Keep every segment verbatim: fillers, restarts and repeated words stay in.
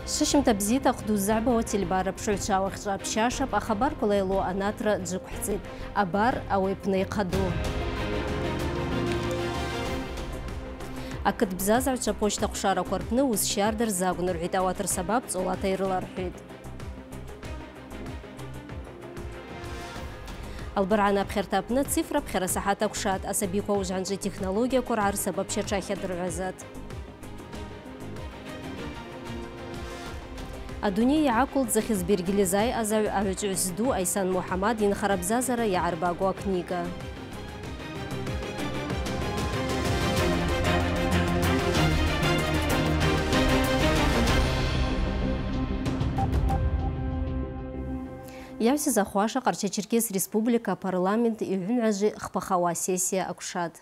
ششم تبزيت أخدو الزعبة وتلبارة بشوشا وخشا بشاشة أخبار كليلو أناترا جوك حزيد أبار أو ابني قدو أكد بزاز عجا بوشتا قشارة كوربنا وزشار در زاغن رعيدا واتر سباب تولاتي رلا رحيد البرعانا بخيرتابنا تصفر بخير ساحاتا قشات أسابيكو وجعنجي تكنولوجيا كورعار سبب شاشا درعزات الدنيا يعقل زخز بيرجلزاي أزع أرجعزدو أيسان محمد ينخرب زازرة يعرباقوا كنيجا يعسى زخواشا قرشة تشركيس ريسبوبليكا парламент يعن عجي خبخوا سيسيا أكشاد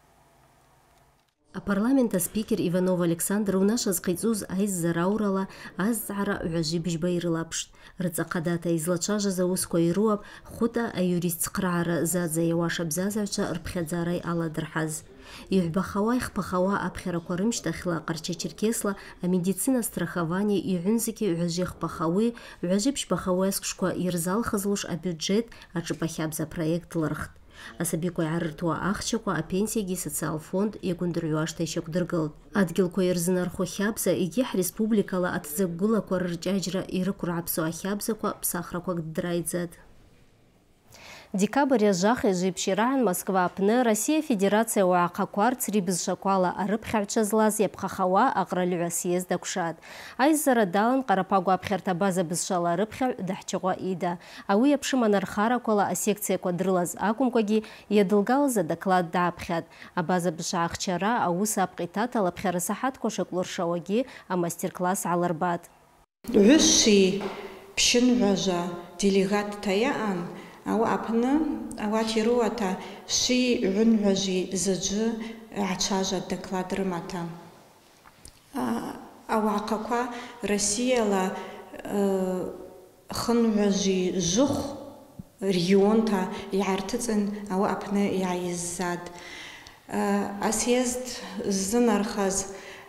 البرلمان سبيكر إيفانوف ألكسندر وناشز قيزوز عايز زراورلا عايز عرا عجيب جبير لابشت رتزا قداتا إزلاتشاجا زاوس كويرواب خوتا أيوريست قرعر زاد زي واشا بزازعشا ربخيت زاري على درحاز يعبا خواي خبخوا أبخيرا كورمش داخلا قرشة تشركيسلا ميديцина страхование يعنزكي عجي خبخوي عجيبش بخوايسك شكوا يرزال خزلوش أبيوجيت أجبахяб за проект лархт Асабико ярртуа ахчаква а пенсияги социал фонд ягундырюашта ещё кдыргылт. Адгилко ерзынархо хябза игех республикала атзагула кваррджажра ирыкурапсу ахябзаква псахраква кдрайдзат. Декабрь жахи жипширан Москва апны Россия Федерация уақақуар црибіз шакуала арып хавчазлаз епқахауа ағралюа съезда кушад. Айзара далын қарапагу апхерта база бізшала арып хав дахчуа ида. Ауи апшиман архара кола а секция квадрылаз акумкоги едылгал за доклад да апхят. А база бізша ахчара ауса апқитата лапхера сахат кошек луршауаги а мастер-класс аларбат. Русси пшин важа делегат таяан أو أبنا أواتيرو أتا شيء عنوجي زج عشاجة دكلادر ماتا أو عقاقا روسيا لا خنوجي زخ ريون تا يعرتزن أو أبنا يعيزاد أسيزد زنرخز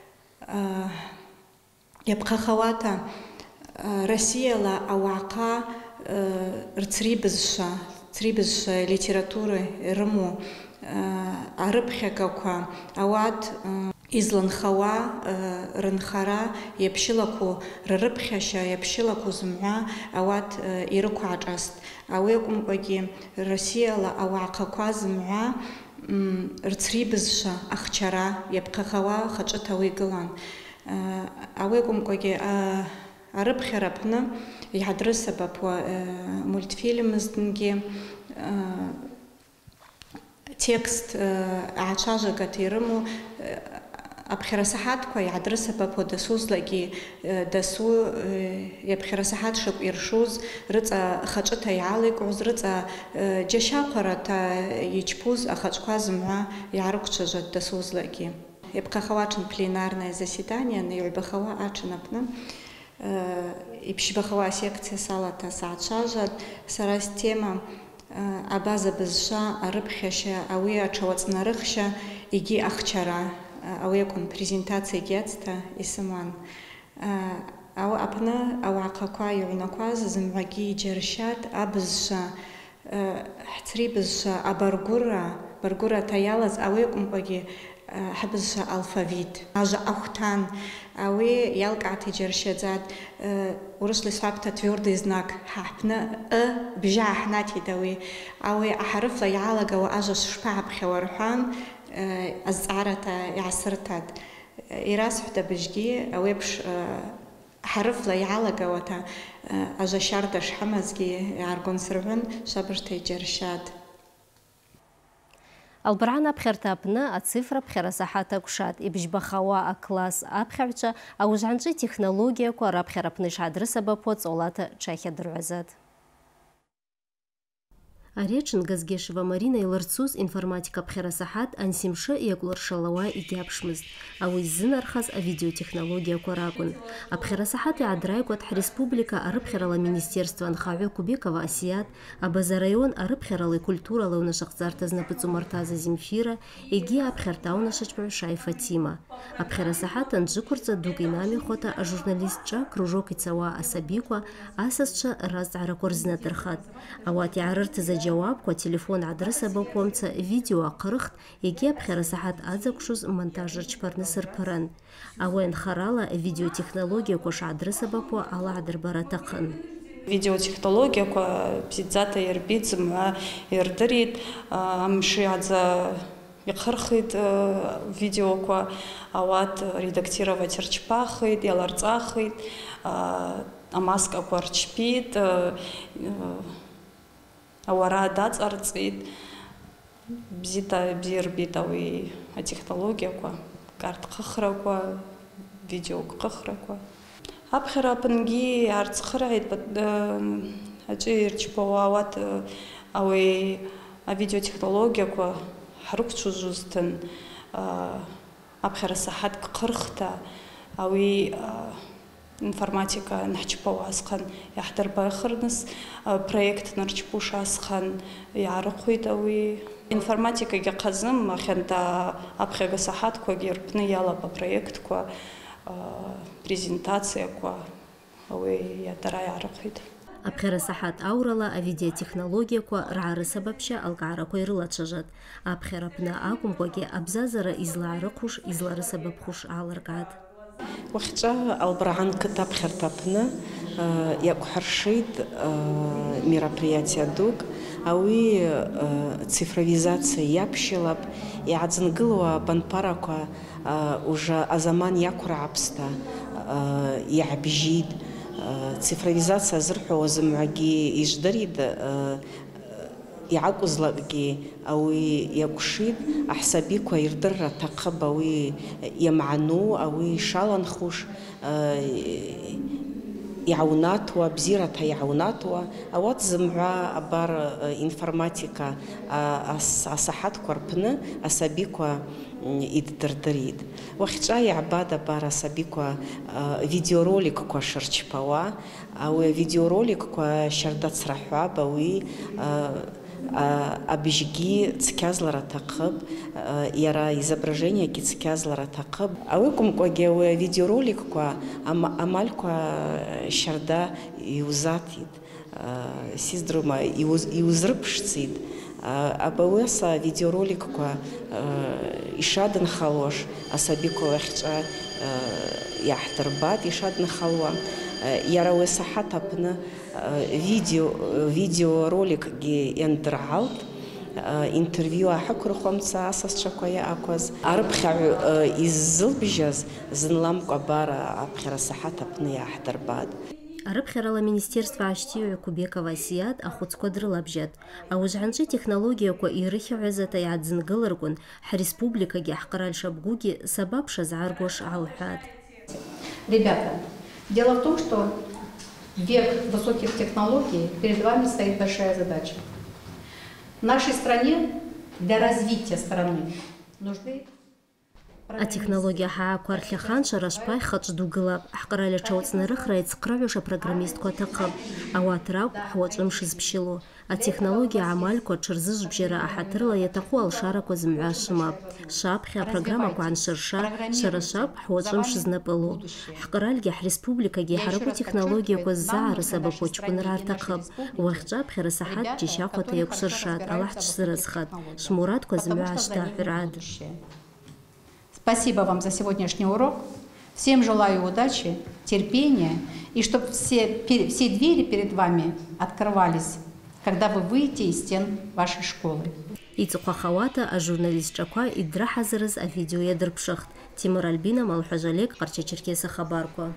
يبقى خواتا روسيا لا أو عقا рцрибызша, црибызша литературы рыму арыпхякаква ауат изланхауа рынхара епшилаку рырыпхяша епшилаку зымгӏва ауат ирыквгӏашӏаст. Ауи акӏвымкӏвагьи Россияла ауагӏахъаква зымгӏва рцрибызша ахчара йапхъахауа хачӏвыта ауи йгылан. Ауи акӏвымкӏвагьи арыпхьара апны йгӏадрысабапуа мультфильмыздынгьи текст гӏачважвагата йрыму апхьарасахӏатква йгӏадрысабапуа дасузлагьи дасу йапхьарасахӏат шакӏв йыршуз рыцӏа хачӏвыта йгӏаликӏгӏуз рыцӏа джьащахъварата йчпуз ахачӏвква зымгӏва йгӏарыквчважватӏ дасузлагьи. Йапхъахауа атшын пленарное заседание йгӏвбахауа атшын апны Ипшибахава секция салата саачажат сарас тема абаза бызша арыпхьаща ауи атшауацӏнарыхща иги ахчара ауи акӏвын презентация гьацта йсыман. Ауи апны ауагӏахъаква йгӏвнакваз зымгӏвагьи йджьарщатӏ абызша хӏцрибызша абаргура баргурата йалаз ауи акӏвымкӏвагьи хӏыбызша алфавит ажа ахвтан ауи ялкӏгӏата йджьарщадзатӏ урышвла йсхӏвапӏта твердый знак хӏапны ы бжьа гӏахӏнатитӏ ауи ауи ахӏарыфла йгӏалагауа ажва шпагӏапхьауа рхӏван азцӏгӏарата йгӏасыртатӏ. Йрасхӏвтӏ абыжьгьи ауи апш хӏарыфла йгӏалагауата ажва щарда шхӏымазгьи йгӏаргвансыргӏвын швабыжта йджьарщатӏ. البرعان أبخرتا أبنا أتصفر بخير ساحات أكشات إبجبخوا أكلاس أبخرتا أوجعنجي تكنولوجيا كورا بخير أبنش عدرسة بابوت أولاتا تشاكي دروزات. Аречин Газгешева Марина иларцуз информатика бхерасахат ансимшы якуларшалауа игиапшмызд. Ауи зынархаз авидеотехнология коракун. Абхерасахат иадрайгуат республика арыбхерала министерство Анхаве Кубекова Асият, Абаза район арыбхералы культуралы унашакзартазна пыцумартаза Земфира, иги абхертауна шачпавшай Фатима. Абхерасахат анджикурца дугинами хота а журналистча кружок ицава асабиква асасча разара корзна тархат. Ауат иарыртыза جوابكو تليفون عدرسة بوكومتا فيديو قرخت يجيب خير ساعات أزكشوز монтажер чпарнысыр пыран. Ауэн харала видеотехнология кош адресة бапо ала адырбара тақын. Видеотехнология ко пиззата ербидзм ердырит амши адза يقرخيد видео ко ават редактировать рчпахид яларцахид амаска корчпит Ауара дацарцит бзита бирбитави технология ко карт қахраква видео қахраква абхерапнги арцхрайт ачирчпават ауи видеотехнология ко харукчужустен абхерасахат қырхта ауи информатика нахчпау асхан яхтар байхырныс проект нарчпуш асхан ярықойд ауи информатика ге қазым ахента абхега сахат ко герпны яла по проект ко презентация ко ауи ятара ярықойд Абхерасахат аурала авидеотехнология ко рары сабабша алгара ко ирлачажат абхерапна акум коге абзазара изларықуш излары сабабхуш аларгад وقتا البرعان كتاب خرطابنا يقحرشيد мероприятия дуг ауи цифровизация япшилап иадзнгылуа банпараква уже азаман якурапста ябжид цифровизация зырху зымгаги иждырид يعقزلقي أو يقشيد أحسبيكوا يردر تقب أو يمعنو أو شالن خوش يعوناتوا بزيرة يعوناتوا أو تزمع أبار إنفورماتيكا أصحات كوربنا أسبيكوا يدردريد وقتها يعباد بار أسبيكوا فيديوروليك كوا شرچبوا أو فيديوروليك كوا شردات سرحوا بوي Абижги цкязлара тақыб, яра изображение ки цкязлара тақыб. Ауекум коге видеоролик ко амаль ко шарда иузатид, сиздрума иузрыпшцид. Абауеса видеоролик ко ишадын халош, асабико лахча яхтарбат ишадын халва. Яра уесахат апна видео видеоролик ги эндралт интервью ахакур хомца асас чакоя акоз арбха иззылбжаз зынлам кабара абхирасахат апна яхтарбат Арабхерала министерство Аштию Кубекова Асият ахуцкодры лабжат, а ужанчи технология ко ирихи узата ядзнгылыргун республика ги ахкараль шабгуги сабабша зааргош алхат. Ребята, дело в том, что в век высоких технологий перед вами стоит большая задача. В нашей стране для развития страны нужны А технология ха квархляхан шарашпай хачдугла ахкараля чауцнарых райц кравюша программист котакаб ауатрак хвачым шизбшило а технология амаль ко чырзыж бжера ахатырла ятаху алшара ко змашма шапхя программа кван шарша шарашап хвачым шизнапылу ахкаральге республика ге хараку технология ко заар сабакочкун рартакаб вахчап херасахат чишахота якшаршат аллах чсырасхат шмурат ко змашта рад. Спасибо вам за сегодняшний урок. Всем желаю удачи, терпения, и чтобы все, все двери перед вами открывались, когда вы выйдете из стен вашей школы. Ицухахавата, а журналист Чаква и драхазарыз а видео ядрпшахт. Тимур Альбина, Малхажалек, Карча Черкеса Хабарко.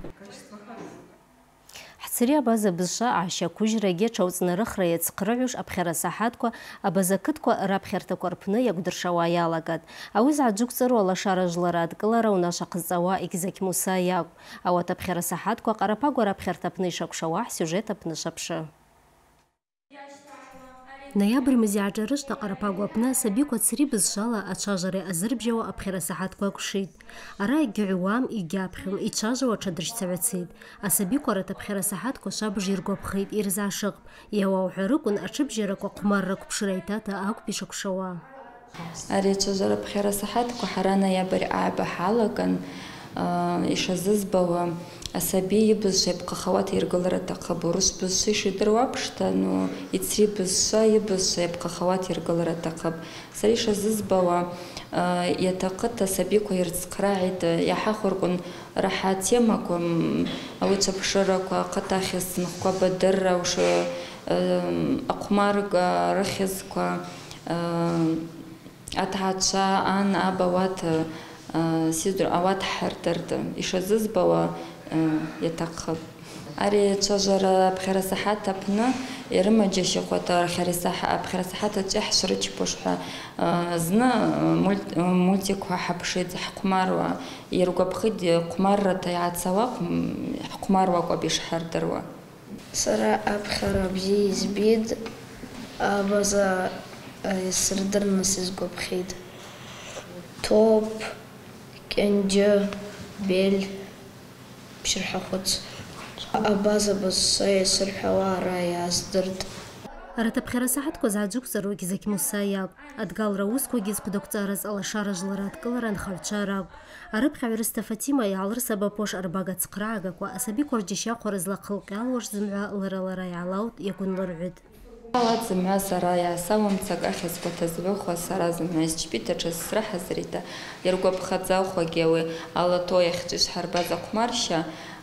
Сырья база бзша аша кужраге чауцнарых раяц қырғыш абхерасахатко абазакытко рабхертако арпны ягудыршава ялагад. Ауыз аджукцару алашара жларад кылара унаша қыззава игзак муса яг. Ауат абхерасахатко қарапаго рабхертапны шакшава сюжет апны шапшы. ноябрь мзиаджарыш тақарапагуапна сабико црибыз шала ачажаре азырбжаwa абхера сахатква кушит. Ара игюам игяпхим ичажаwa чадрышцавацит. Асабико рат абхера сахатко шабжиргопхит ирзашык. Ява ухрыкун ачыбжираква қумаррак пширайтата ак пишакшава. Ари чажара абхера сахатко хара ноябрь аба халаган ишазызбава асаби ибыз ибqa хават иргалара тақаб урыс біз ишидруапшта ну ицри біз ибыз ибqa хават иргалара тақаб сари ишазызбава ятақыт асабико ирцқраид яхахургун раха темако ауца пширако қатахисынқва бадырра уш ақмарга рахизко атача ан абават сидр ават хартард ишазызбава يتقب أري تجارة بخير صحة تبنا يرمى جيش قطار خير صحة بخير صحة تجح شريك بوشها زنا ملتك وحبشيد حكمار ويرجع بخد قمار تيعت سواق حكمار وقبيش حردروا سرا بخير بزي زبيد أبزا يسردر مسز قبخيد توب كنجو بيل بشرح خدس أبازا بصي سرحوا رايا أصدرد أرتا بخير ساحتكو زعجوك زروكي زكي موساياق أتقال روسكو جيزكو دكتارز على شارج لرات كلران خالتشاراق أرب خيرستا فاتيما يعلر سبابوش أرباقا تقراقاق وأسابي كورجيش ياقور زلا خلقال وش زمعا لرا لرا يعلاوت يكون لرعد حالات زمعا سرايا ساوم تساق أخيز بتزوخ وسرا زمعا سجبيتا جز سراحة زريتا يرقو بخدزاوخو جيوي على تو يخجيش حربازا قمارشا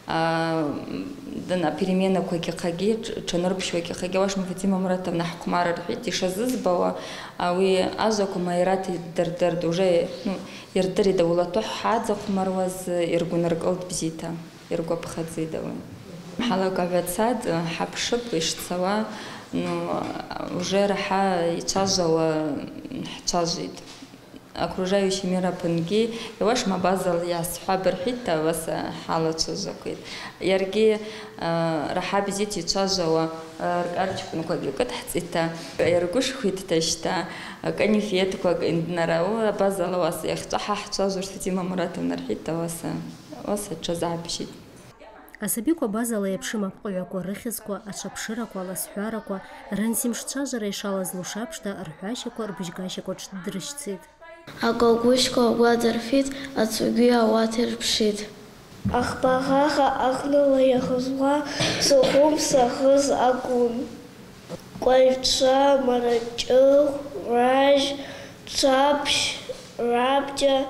دنا перемена койки хаги чонорбшвеки хаги ваш мфатима муратовна хукмара рхити шазызбава ави азаку майрати дердерд уже ну ердери да улато хадза хумарваз иргунаргалт бзита ирго бхадзидава халака ватсад хабшып ишцава ну уже раха ичажала чажит окружающий мир апынги ваш мабазал я схабер хита вас халат сузакит ярги рахабизити чажава арчкун коги катхцита яргуш хитташта канифет ког инднарау базал вас яхтаха чажур фатима муратовна хита вас вас чазабшит Асабико базала япшима пқояко рыхизко ачапширако аласхуарако рансим шчажара ишала злушапшта архуашико арбижгашико чдрышцит Агогушко гладерфит ацугия ватерпшит. Ахбагаха ахнула яхузва сухум сахыз агун. Кольца марачух раж цапш рабджа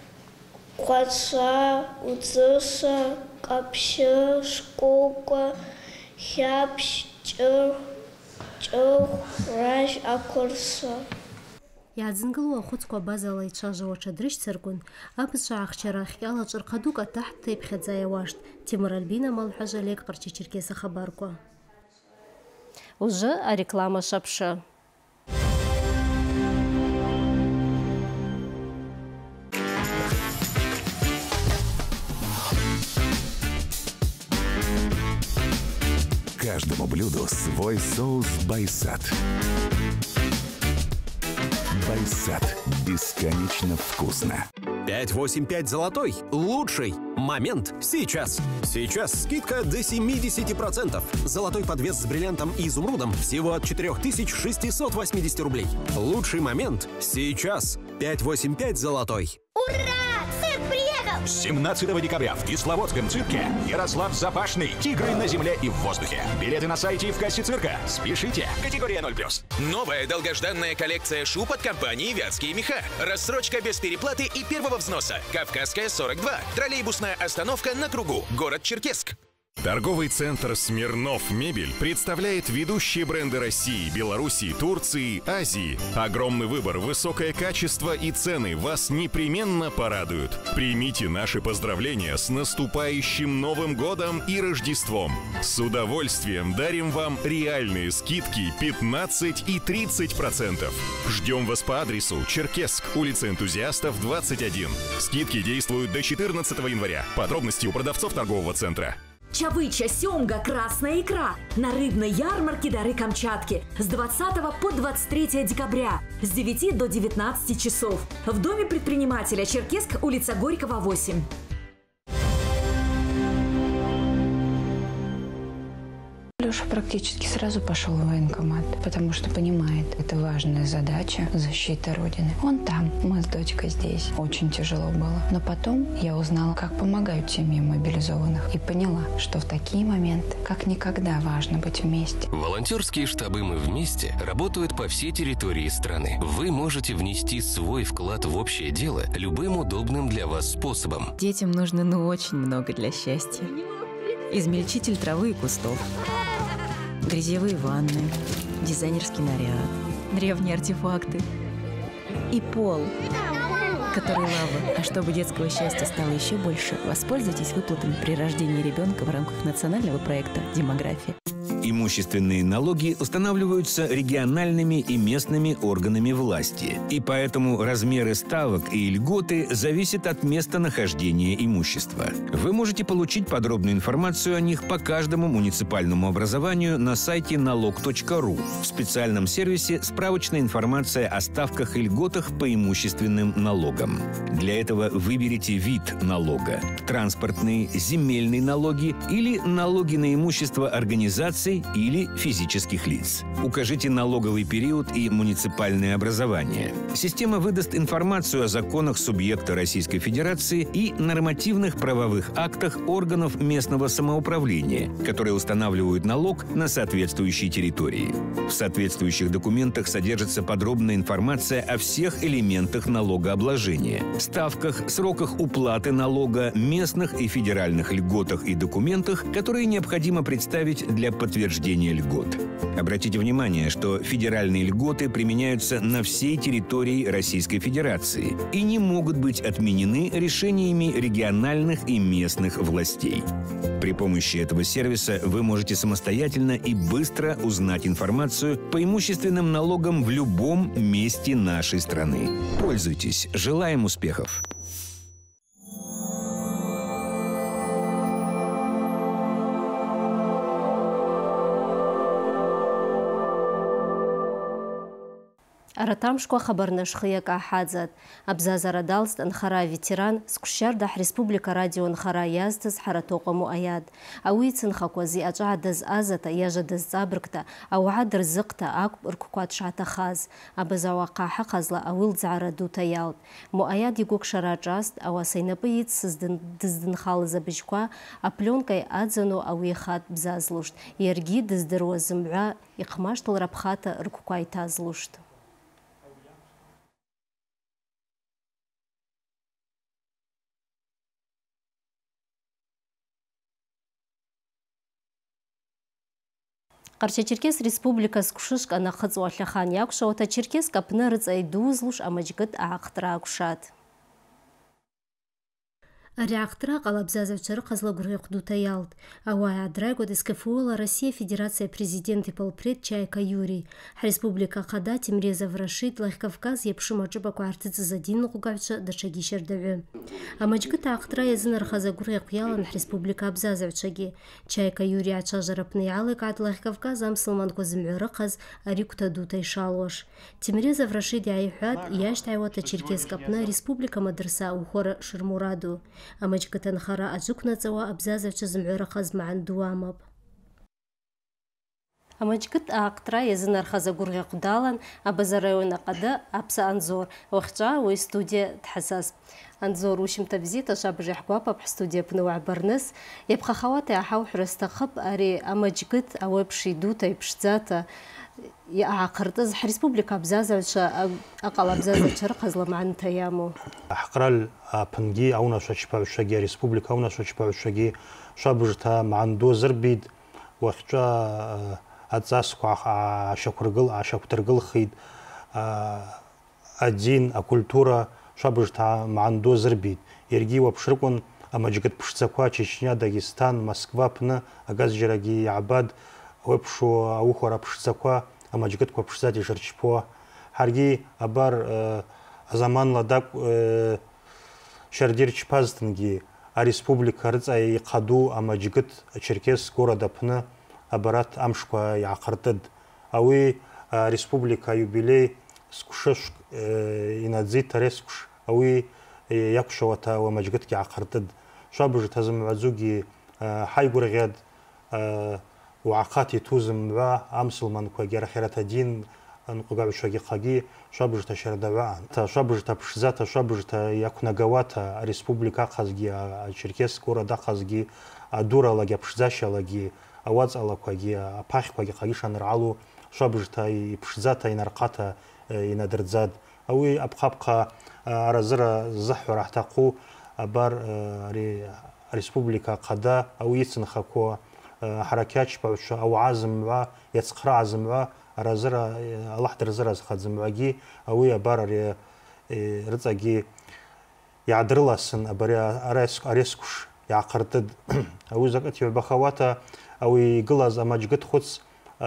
кваца уцуса капша шкока хяпш чух чух раж акурса. يعزنقلوا خدكوا بازلا يتشاجوا وشدرش تركون أبز شاخشرا خيالا جرقدوكا تحت تيب خدزايا واشت تيمر البينا مال حاجة ليك قرشي تشركيسا خباركوا Уже а реклама шапша. Каждому блюду свой соус Байсад. Байсад. Бесконечно вкусно. пять восемь пять золотой. Лучший момент сейчас. Сейчас скидка до семидесяти процентов. Золотой подвес с бриллиантом и изумрудом всего от четырёх тысяч шестисот восьмидесяти рублей. Лучший момент сейчас. пять восемь пять золотой. Ура! Цирк приехал! семнадцатого декабря в Кисловодском цирке Ярослав Запашный. Тигры на земле и в воздухе. Билеты на сайте и в кассе цирка. Спешите. Категория ноль плюс. Новая долгожданная коллекция шуб от компании «Вятские меха». Рассрочка без переплаты и первого взноса. Кавказская сорок два. Троллейбусная остановка на кругу. Город Черкесск. Торговый центр «Смирнов Мебель» представляет ведущие бренды России, Беларуси, Турции, Азии. Огромный выбор, высокое качество и цены вас непременно порадуют. Примите наши поздравления с наступающим Новым годом и Рождеством. С удовольствием дарим вам реальные скидки пятнадцать и тридцать процентов. Ждем вас по адресу Черкесск, улица Энтузиастов, двадцать один. Скидки действуют до четырнадцатого января. Подробности у продавцов торгового центра. Чавыча, семга, красная икра. На рыбной ярмарке «Дары Камчатки» с двадцатого по двадцать третье декабря с девяти до девятнадцати часов. В доме предпринимателя Черкесск, улица Горького, восемь. Леша практически сразу пошел в военкомат, потому что понимает, это важная задача – защита Родины. Он там, мы с дочкой здесь. Очень тяжело было. Но потом я узнала, как помогают семьям мобилизованных. И поняла, что в такие моменты как никогда важно быть вместе. Волонтерские штабы «Мы вместе» работают по всей территории страны. Вы можете внести свой вклад в общее дело любым удобным для вас способом. Детям нужно ну очень много для счастья. Измельчитель травы и кустов, грязевые ванны, дизайнерский наряд, древние артефакты и пол, который лава. А чтобы детского счастья стало еще больше, воспользуйтесь выплатами при рождении ребенка в рамках национального проекта «Демография». Имущественные налоги устанавливаются региональными и местными органами власти, и поэтому размеры ставок и льготы зависят от местонахождения имущества. Вы можете получить подробную информацию о них по каждому муниципальному образованию на сайте налог точка ру в специальном сервисе «Справочная информация о ставках и льготах по имущественным налогам». Для этого выберите вид налога – транспортные, земельные налоги или налоги на имущество организаций или физических лиц. Укажите налоговый период и муниципальное образование. Система выдаст информацию о законах субъекта Российской Федерации и нормативных правовых актах органов местного самоуправления, которые устанавливают налог на соответствующей территории. В соответствующих документах содержится подробная информация о всех элементах налогообложения, ставках, сроках уплаты налога, местных и федеральных льготах и документах, которые необходимо представить для подтверждения льгот. Обратите внимание, что федеральные льготы применяются на всей территории Российской Федерации и не могут быть отменены решениями региональных и местных властей. При помощи этого сервиса вы можете самостоятельно и быстро узнать информацию по имущественным налогам в любом месте нашей страны. Пользуйтесь. Желаем успехов! Аратамшква хабарнашхияк ахадзат. Абзазара далст анхара ветеран скушарда республика радио анхара яздыз харатоqa муаяд. Ауицын хаквази ачаадыз азата яжадыз забркта ауад рзыкта ак ркукват шатахаз. Абазаваqa хақазла ауил зара дута ялд. Муаяд игук шараджаст ауасайнапы ит дыздын халыза бишква апленкай адзану ауихат бзазлушт. Ерги дыздыруа зымбра иқмаштыл рабхата ркуквай тазлушт. Қарча-Черкес республикасы күшішк ана қыцуатлахан якуша, ота Черкес капны рыцай дузлуш амачгыт ақтыра күшат. Реактора қалабзазавчары қазла гурғи қудута ялд. Ауай адрайго дискафуола Россия Федерация президенты полпред Чайка Юрий. Республика Қада Тимрезов Рашид Лайхкавказ епшим аджаба квартицы задин қугавча дашаги шердаве. Амачгыт ақтыра язын архаза гурғи қуялан республика абзазавчаги. Чайка Юрий ачажарапны ялык ад Лайхкавказ амсылман козымгөрі қаз арикута дутай шалуаш. Тимрезов Рашид яйхуат яш тайвата Черкес капна республика мадрса ухора Шырмураду. Амачкатан хара аджукнацава абзазавча зымгөрі қаз маан дуамаб. Амачкат ақтыра язын архаза гурғи қудалан абазарайуна қада апса анзор. Уақча уй студия тхасас. Анзор ушимта визита шабжи хквапа в студия пнуа барнес. Ябха хавата яхау храстақып ари амачкат ауэпши дута и пшцата. عقرتز республика абзазавча aqal абзазавча рқазла маан таяму. Aqral пнги ауна шачпавшаги республика ауна шачпавшаги шабжта маан дозрбид вахча ацасква ашакургыл ашакутыргыл хид один а культура шабжта маан дозрбид ерги вапшркун амаджгат пшцаква Чечня Дагестан Москва пна агазжираги абад вепшу аухора пшцаква амаджгат ква пшцати шарчпо харги абар заман ладак шардир чпазтнги республика рыца иқаду амаджигит Черкес города пны абарат амшква яқыртыд. Ауи республика юбилей скушеш инадзит тарескуш. Ауи якушавата амаджигит яқыртыд. Шабыжы тазым вазуги хайгургед وعقاتي توزم وا أمسلمان كوجر خيرات الدين نقول شو قاجي شابج تشر دواء تا شابج تبشزات شابج تا يكون جواتا ريسبوبليكا خازجي شركة كورا دا خازجي دورا لاجي بشزاش لاجي أواز على كوجي أباخ كوجي خاجي شان رعلو شابج تا يبشزات ينرقاتا يندرزاد أوي أبقى رزرة زح راح تقو بار ريسبوبليكا قدا أو يتنخكوا حركات شبابش أو عازم وا يتسقر عازم وا رزرة الله درزرة خازم واجي أو يبار رزقي يعدرلسن أبري أريسك أريسكش يعقرتد أو زكت يبخواتا أو يجلز أما جت خدس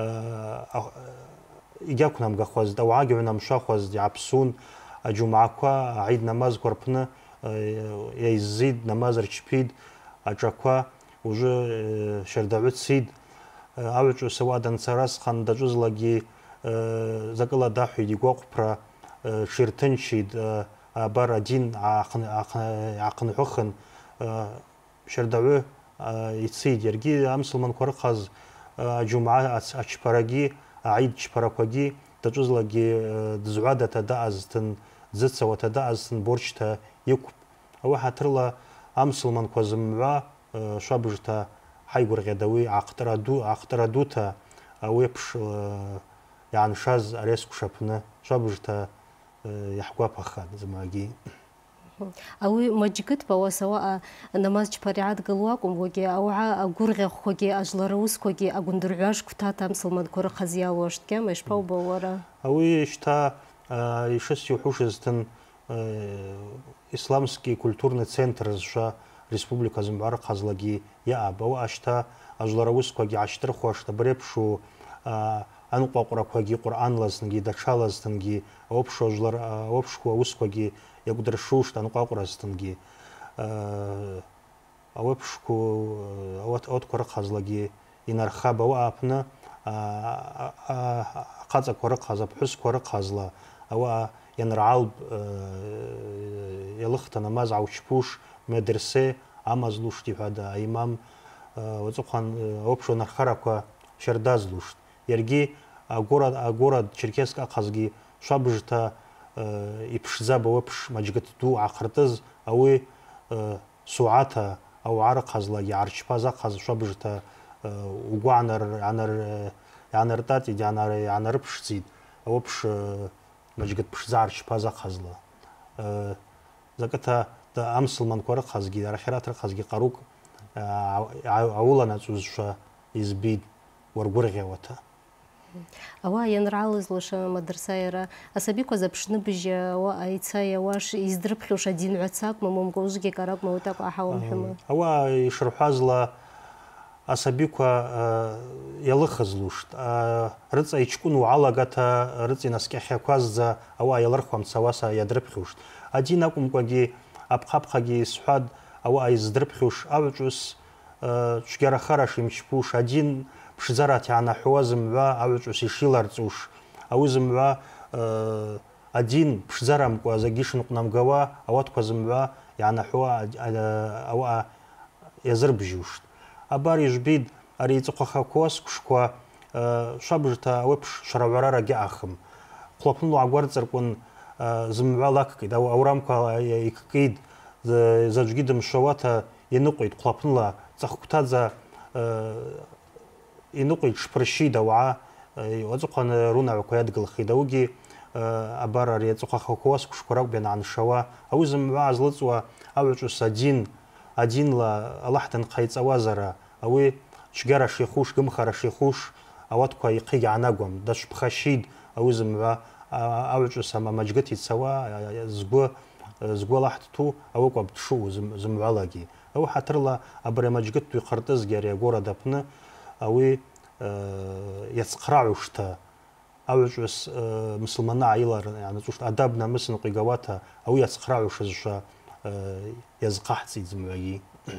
يجاكنا مجخوز أو عاجبنا مشاخوز يعبسون الجمعة عيد نماز قربنا يزيد نماز رشبيد أجاكوا уже шердавет сид авечу савадан царас хан дажуз лаги закала дахи дигоқ про ширтеншид бар один ақын ақын хохын шердаве ицид ерги амсулман қорқаз жума ачпараги аид чпаракаги дажуз лаги дзвада тадаазтын зыцава тадаазтын борчта юк ава хатырла амсулман қозымва شابجتا حيقر غداوي عقترادو عقترادوتا ويبش يعني شاز أريسكو شابنا شابجتا يحكوا بخاد زماجي أو مجكت بوا سواء نماز جبريعات قلواكم وجي أو ع أجرغ خوجي أجلروس خوجي أجندرعاش كتاتا مسلمان كور خزيا واشت كم إيش باو بورا أو يشتا يشست يحوشزتن إسلامسكي كультурный центр жа республика Зимбара казлаги я абава ашта ажларавус коги аштыр хошта брепшу ануқақура коги Қур'ан лазнги дачалазнги опшу ажлар опшу ус коги ягудыршушта ануқақуразнги опшу от от кора казлаги инарха бава апна қаза кора каза пхус кора казла ава янралб ялыхта намаз аучпуш медресе амазлушти хада имам وزخان أوبشون الخرقة شردازلوشت يرجي أجورد أجورد شركيسك أخذجي شابجتا يبشزاب وبش مجد دو عقرتز أو ساعتها أو عرق هزلا يعرش بازا خز شابجتا وقعنر عنر عنر تاتي عنر عنر بشزيد أو بش مجد بشزارش بازا خزلا زكتا دا أمسل من كورق خزجي دا خيرات خزجي قروق عولا نتوزش يزبيد ورغورغي وتا أوا ينرعلز لوش مدرسة أسابيكو زبشن بيجي وأيتسايا واش يزدربلوش دين عتاق ممم جوزجي كراك موتاك أحاول محمد أوا يشرح هذلا أسابيكو يلخزلوش رتس يشكون وعلاقة رتس نسكي حكوازا أوا يلرخهم سواسا يدربلوش أدينكم كوجي أبقى سحاد أو أيزدربخوش أوجوس شجرة خرش يمشبوش أدين بشزارات يعني حوازم وا أوجوس يشيلارتوش أوزم وا أدين بشزارم كوازجيش نقنام جوا أوات كوازم وا يعني حوا أو يزرب جوش أبار يجبيد أريد قخا كواس كشكوا شابجتا وبش شراورا رجع أخم قلبنا لو عقارد زركون زموالاك كده أو أورامكا يكيد زوجيدم شواتا ينقيد قلبنا تخكتازا ينقيد شبرشيدا وعا وزقن رونا وكياد قلخيدا وجي أبار ريت زقخ كواس كشكراك بين عن الشوا أو زموا زلتوا أو جوس أدين أدين لا الله تنقيد أوازرا أو شجرة شيخوش جم خرشيخوش أوات كوا يقي عناقهم دش بخشيد أو زموا أو جوس ما مجدتي سوا زبوا زبوا لحتو أو كوا بتشو زم زموالاجي أو حترلا أبر مجدتو يقرطز جري جورا دبنا أو يتقرعوشتا أو جوس مسلمنا عيلار يعني توش أدبنا مثل قيجواتها أو يتقرعوش زشا يزقحت زمواجي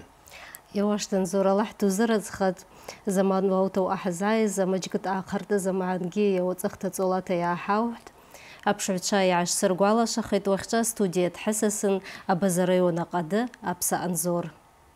يواشتن زورا لحتو زرز خد زمان واوتو أحزاي زمجكت آخرت زمانجي وتخت صولاتي يا حاوت أبشعتشاي عش سرقوالا شخيت وخشا ستودية حسسن أبزريو نقد أبسا أنزور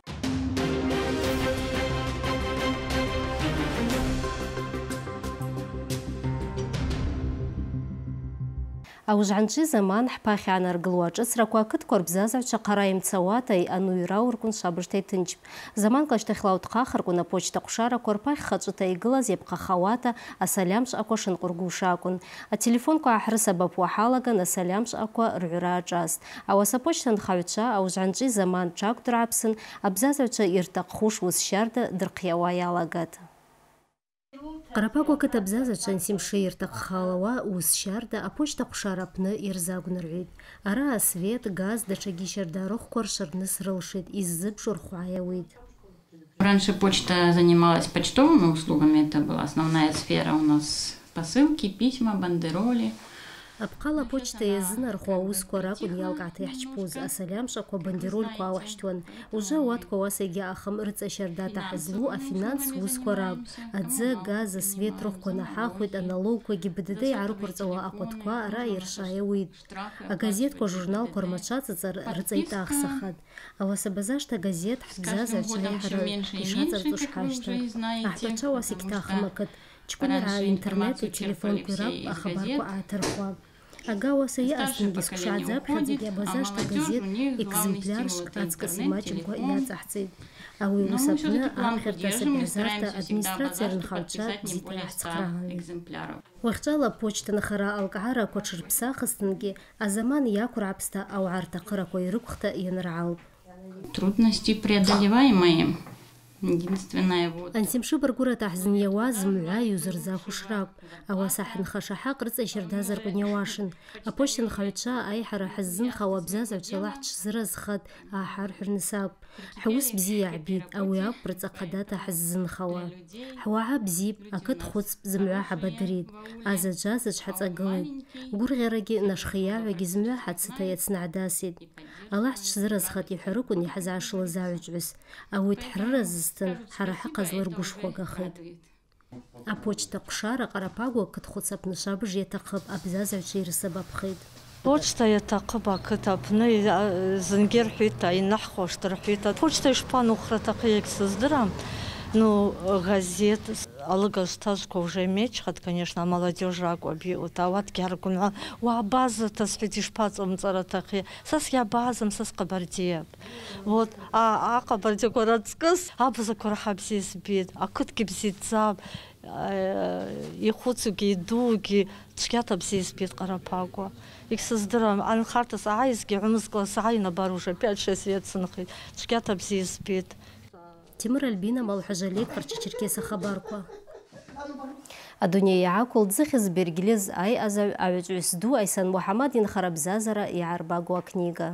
أوجعنشي زمان حباخي عن أرقلواج أسرقوا كتكور بزازع شقرايم تسواتي أنو يراور كون شابرشتي تنجب زمان قاش تخلاو تقاخر كون بوشتا قشارة كورباي خدشتي قلز يبقى خواتا أسلامش أكوشن قرقوشاكون التليفون كو أحرس باب وحالقا نسلامش أكو رعرا جاست أو سبوشتن خاوتشا أوجعنشي زمان تشاك درعبسن أبزازع يرتقخوش وسشارد درقيا ويالاقات قرباقو كتب زازة شنسيم شير تقخالوا وسشاردا أبوشتا قشاربنا إرزاقون رعيد أرا سвет газ дачаги шердарух коршер несрылшит из-за шурхуаявид. Раньше почта занималась почтовыми услугами, это была основная сфера у нас посылки, письма, бандероли. أبقى بوشتا يزنر خواوس كوراكون يالقعت يحجبوز أسلام شاكو بندرول كوا وحشتون وجاوات كواسي جا أخم إرتس أشرداتا حزلو أفينانس ووس كوراك أدزا غاز سويت روح كونا حاخويد أنالوغ كو جبددي عروب رتوا أقوت كوا راير شايويد أغازيت كو جورنال كورماتشات زر رتسيت أخسخد أو سبزاشتا غازيت حبزازا تشايحر إشاتر تشحاشتا أحبتشا واسي كتاخمكت تكون على الإنترنت والتليفون كراب أخباركو عاترخوا أجاوا سيئة سنجس كشعب زاب حد يبازاش تجزير إكزمبلارش أتسكسي ماجم قويات أحسد أو يوسفنا آخر تسبع زارتا أدمنستراتير نخالشات زيت أحتقراها واختالا بوشت نخرا القعارة كوتشر بساخستنجي أزمان ياكر عبستا أو عارتقرا كويركختا ينرعالب трудности преодолеваемые. Единственное вот. أنسيم شبر قرة تحزن يواز معايو زرزاخو شراب أو ساحن خشحا قرص أشردا زرقن يواشن أبوشن خلتشا أي حرا حزن خوا بزاز وتشلاح تشزرز خد أحر حرنساب حوس بزي عبيد أو ياب برز أقداتا حزن خوا حواها بزيب أكد خص زمعا حبدريد أزا جازج حتى أقليد قر غيرجي نشخيا وجي زمعا حتى ستايتسنا عداسيد الله تشزرز خد يحركن يحزعش لزاوج عس أو يتحرز حرحة قزلر قشخو قخيد أبوشتا قشارة قرباقو كت خصب نشابج يتقب أبزازع شير سبب خيد почта يتقب كتابنا زنجر حيتا ينحخو شتر حيتا почта يشبان أخرى تقيك سزدرам ну газет алгастажко уже мечхат конечно молодежь рагоби утават гяргуна ва база тасфитиш пацам царатахи сас я базам сас кабардиев вот а а кабарди городскас абза корхабсис бит акут гибсицаб и хуцуги дуги чкятабсис бит карапагу их создрам ан хартас айзги умскла сайна баруша пять-шесть лет сынхи чкятабсис бит تمر البينا مال حجاليك فرشتشركيس خباركوا الدنيا عاكل زخز برجلز أي أزع أوجسدو أيسن محمد ينخرب زازرة يعرباقوا كنيجا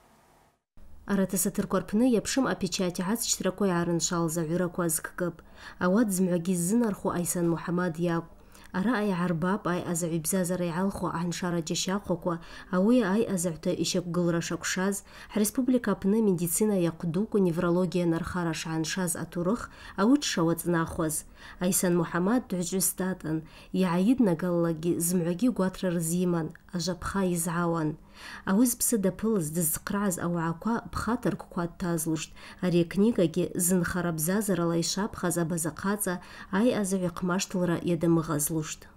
أرتس تركوربنا يبشم أبيتشاتي عاد اشتركوا يعرن شال زعيركوا زككب أواد زمعجي الزنرخو أيسن محمد ياق أرا أي عرباب أي أزع بزازر يعلخو عن شارة شاقوكوا أوي أي أزعت إشك قلرا شاكشاز حريسبوبليكا بنا ميديسينا يقدوك ونيفرولوجيا نرخارش عن شاز أتورخ أو تشاوت ناخوز أيسن محمد دعجستاتن يعيدنا قلقي زمعجي قواتر رزيمان أجاب خايز عاوان أوز بسدا بلز دزقرعز أو عاقوا بخاطر كوات تازلشت أري كنيغاجي زنخرا بزازر الله يشاب خزا بزقاتza أي أزعي قماشتلرا يدم غازلشت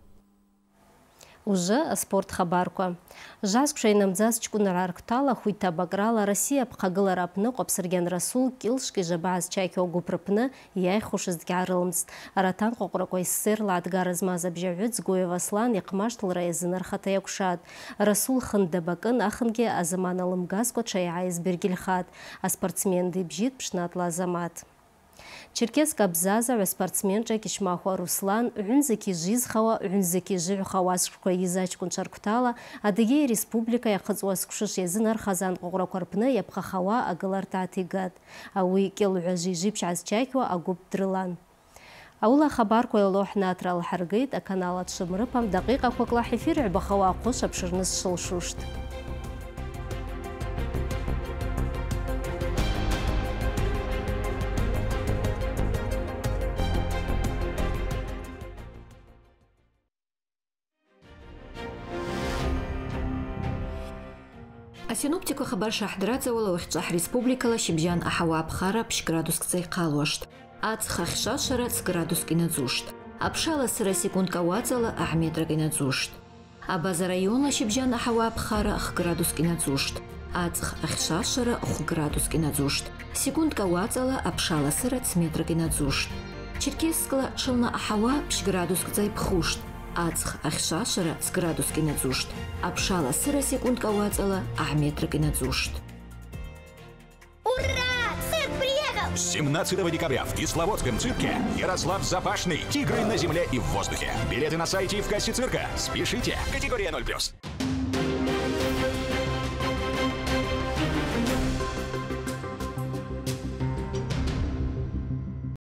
Уже спорт хабарква. Жаз кшайнам дзасчку нарарктала хуйта баграла Россия бқагыла рапны қопсырген Расул килшки жабаз чайки огу прыпны яй хушыздгярылмс. Аратан қоқрақой сыр ладгарызма забжавют сгоев аслан иқмаштылра езінар хатая кушад. Расул хынды бакын ахынге азаманалым газко чайайыз бергілхат. А спортсмен дебжит пшнатла азамат. Черкеска бзаза ва спортсменча кишмахуа Руслан үнзеки жиз хава үнзеки жив хавасшко езачкун чарктала адыгей республика яқызуас кушыш езінар хазан қоғра корпны япқа хава агылар таатигат. Ауи кел уажи жипшаз чайква агуб дрылан. Аула хабарку елохна атрал харгейт, а каналат шымрыпам дақиқа қоқла хефир бахава қош апшырныз шылшушт. А синоптика хабар шахдраца вала вахчах республикала шибжан ахава абхара пш градус кцай қалуашт. Ац хахшашара ц градус кинадзушт. Апшала сыра секундка вацала ах метра кинадзушт. А база района шибжан ахава абхара ах градус кинадзушт. Ац хахшашара ах градус кинадзушт. Секундка вацала апшала сыра ц метра кинадзушт. Черкесскала шылна ахава пш градус кцай пхушт. Ацх ахшашара с градус кинадзушт. Апшала сыра секундка вацала ах метра кинадзушт. Ура! Цирк приехал! семнадцатого декабря в Кисловодском цирке Ярослав Запашный. Тигры на земле и в воздухе. Билеты на сайте и в кассе цирка. Спешите. Категория ноль плюс.